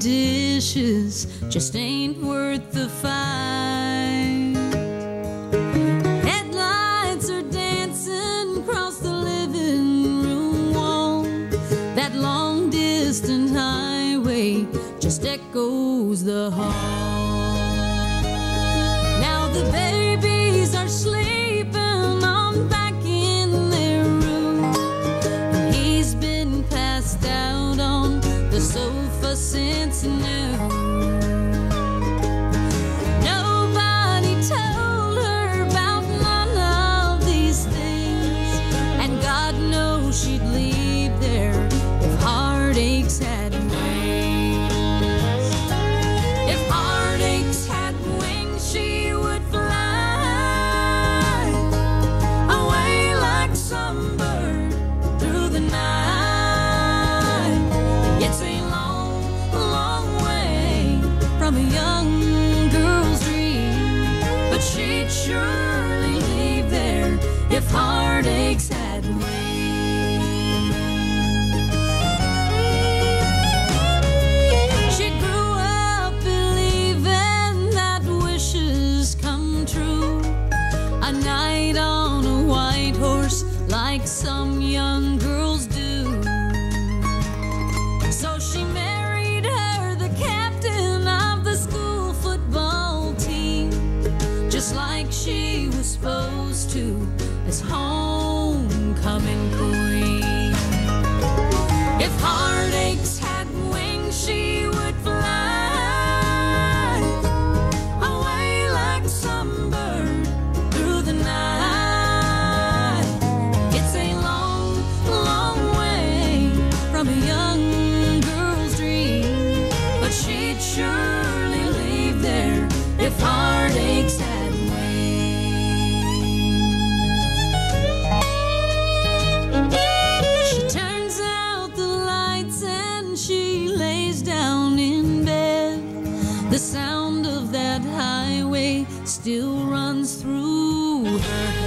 dishes just ain't worth the fight. Headlights are dancing across the living room wall. That long distant highway just echoes the hall. Now the babies are sleeping on back in their room, and he's been passed out on the sofa since noon. Nobody told her about none of these things, and God knows she'd leave there if heartaches had wings. If heartaches had wings, she would fly away like some bird through the night. It's a long, long way from a young girl's dream, but she'd surely leave there if heartaches had wings. She grew up believing that wishes come true, a knight on a white horse like some young girls do. So she married her, the captain of the school football team, just like she was supposed to, as homecoming queen. If heartaches had wings, she would fly away like some bird through the night. It's a long, long way from a young girl's dream, but she'd surely leave there if heartaches had wings. She turns out the lights and she lays down in bed. The sound of that highway still runs through her head.